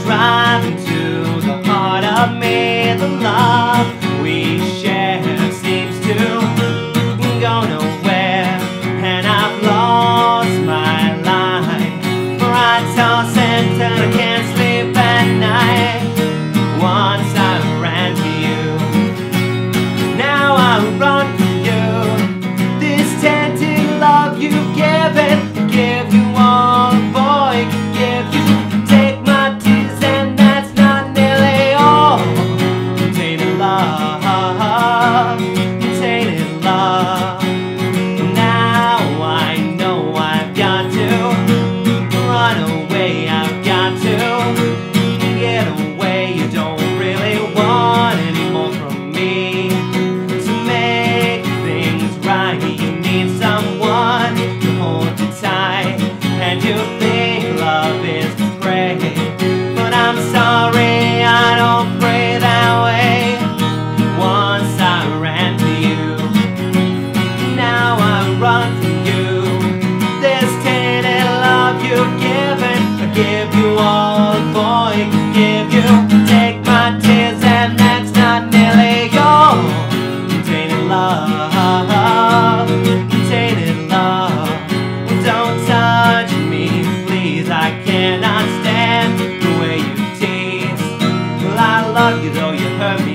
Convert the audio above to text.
drive into the heart of me. The love we share seems to go nowhere, and I've lost my life. For I toss and turn, I can't sleep at night. Once I ran to you, now I run from you. This tainted love you've given, give you all a boy can give you. Take my tears and that's not nearly all. Tainted love, tainted love. Now I know I've got to run away, I've got to get away. You don't really want any more from me. To make things right, you need someone to hold you tight, and you think love is to pray, but I'm sorry, I don't pray that way. Once I ran to you, now I run from you. This tainted love you've given, I give you all a boy can give you. Take my tears and that's not nearly all. Tainted love, tainted love. Don't touch me, please, I cannot stand the way you tease. Well, I love you though you hurt